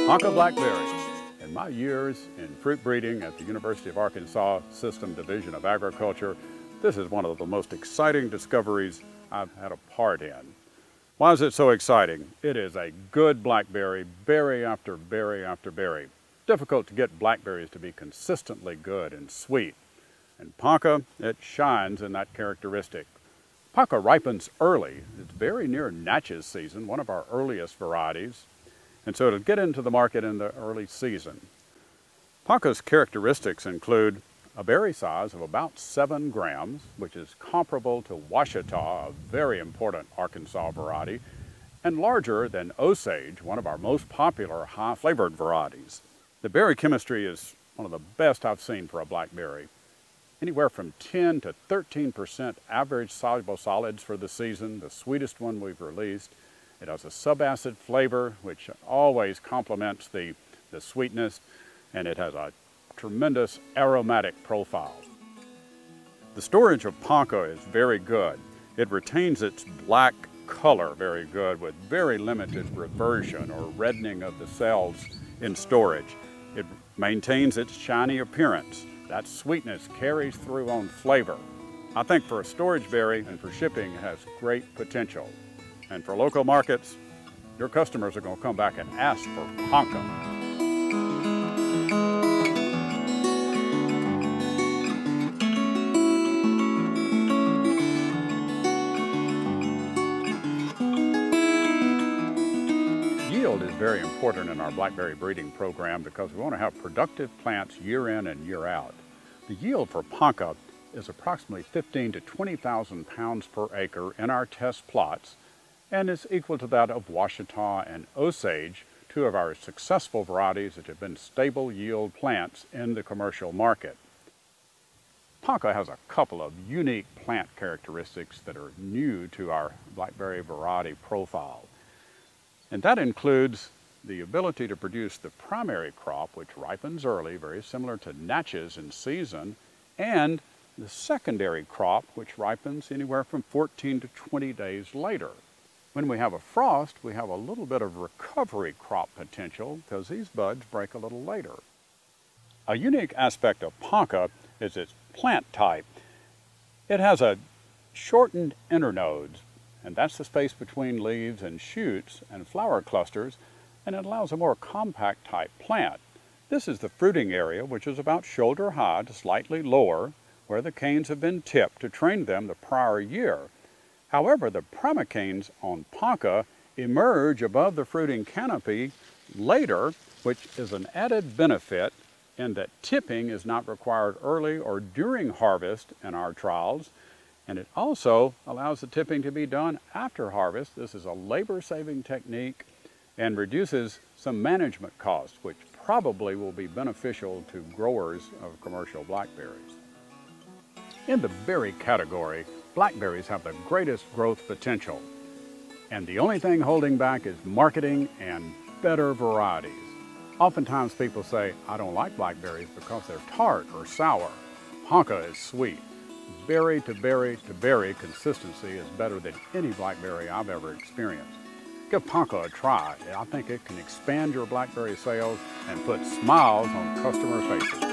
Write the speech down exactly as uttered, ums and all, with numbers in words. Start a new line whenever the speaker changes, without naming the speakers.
Ponca Blackberry. In my years in fruit breeding at the University of Arkansas System Division of Agriculture, this is one of the most exciting discoveries I've had a part in. Why is it so exciting? It is a good blackberry, berry after berry after berry. Difficult to get blackberries to be consistently good and sweet. And Ponca, it shines in that characteristic. Ponca ripens early. It's very near Natchez season, one of our earliest varieties. And so it'll get into the market in the early season. Ponca's characteristics include a berry size of about seven grams, which is comparable to Ouachita, a very important Arkansas variety, and larger than Osage, one of our most popular high-flavored varieties. The berry chemistry is one of the best I've seen for a blackberry. Anywhere from ten to thirteen percent average soluble solids for the season, the sweetest one we've released. It has a subacid flavor, which always complements the, the sweetness, and it has a tremendous aromatic profile. The storage of Ponca is very good. It retains its black color very good with very limited reversion or reddening of the cells in storage. It maintains its shiny appearance. That sweetness carries through on flavor. I think for a storage berry and for shipping it has great potential. And for local markets, your customers are going to come back and ask for Ponca. Yield is very important in our blackberry breeding program because we want to have productive plants year in and year out. The yield for Ponca is approximately fifteen to twenty thousand pounds per acre in our test plots, and is equal to that of Ouachita and Osage, two of our successful varieties that have been stable yield plants in the commercial market. Ponca has a couple of unique plant characteristics that are new to our blackberry variety profile. And that includes the ability to produce the primary crop, which ripens early, very similar to Natchez in season, and the secondary crop, which ripens anywhere from fourteen to twenty days later. When we have a frost, we have a little bit of recovery crop potential because these buds break a little later. A unique aspect of Ponca is its plant type. It has a shortened internodes, and that's the space between leaves and shoots and flower clusters, and it allows a more compact type plant. This is the fruiting area, which is about shoulder high to slightly lower, where the canes have been tipped to train them the prior year. However, the primocanes on Ponca emerge above the fruiting canopy later, which is an added benefit in that tipping is not required early or during harvest in our trials, and it also allows the tipping to be done after harvest. This is a labor-saving technique and reduces some management costs, which probably will be beneficial to growers of commercial blackberries. In the berry category, blackberries have the greatest growth potential, and the only thing holding back is marketing and better varieties. Oftentimes people say, I don't like blackberries because they're tart or sour. Ponca is sweet. Berry to berry to berry consistency is better than any blackberry I've ever experienced. Give Ponca a try. I think it can expand your blackberry sales and put smiles on customer faces.